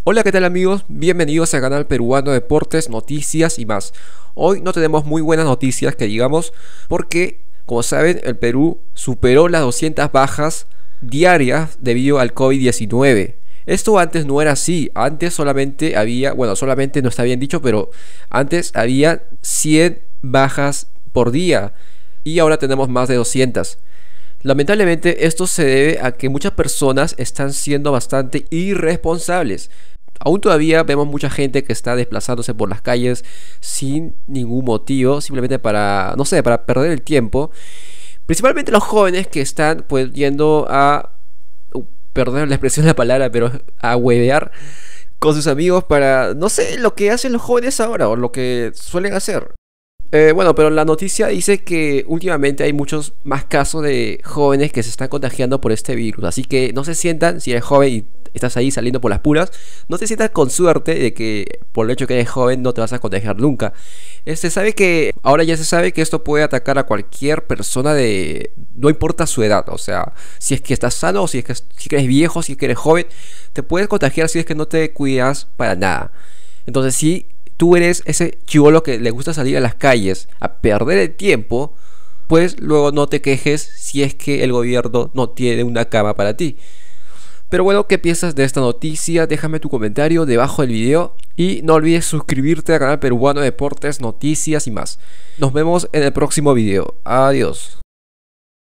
Hola, ¿qué tal amigos? Bienvenidos al canal peruano de deportes, noticias y más. Hoy no tenemos muy buenas noticias que digamos porque, como saben, el Perú superó las 200 bajas diarias debido al COVID-19. Esto antes no era así, antes solamente había, bueno, solamente no está bien dicho, pero antes había 100 bajas por día y ahora tenemos más de 200. Lamentablemente esto se debe a que muchas personas están siendo bastante irresponsables. Aún todavía vemos mucha gente que está desplazándose por las calles sin ningún motivo, simplemente para, no sé, para perder el tiempo. Principalmente los jóvenes que están pues yendo a, perdón la expresión de la palabra, pero a huevear con sus amigos para, no sé, lo que hacen los jóvenes ahora o lo que suelen hacer. Bueno, pero la noticia dice que últimamente hay muchos más casos de jóvenes que se están contagiando por este virus. Así que no se sientan, si eres joven y estás ahí saliendo por las puras, no te sientas con suerte de que por el hecho que eres joven no te vas a contagiar nunca. Se sabe que, ahora ya se sabe que esto puede atacar a cualquier persona de, no importa su edad. O sea, si es que estás sano, si es que, si eres viejo, si es que eres joven, te puedes contagiar si es que no te cuidas para nada. Entonces sí, tú eres ese chibolo que le gusta salir a las calles a perder el tiempo, pues luego no te quejes si es que el gobierno no tiene una cama para ti. Pero bueno, ¿qué piensas de esta noticia? Déjame tu comentario debajo del video y no olvides suscribirte al canal peruano de deportes, noticias y más. Nos vemos en el próximo video. Adiós.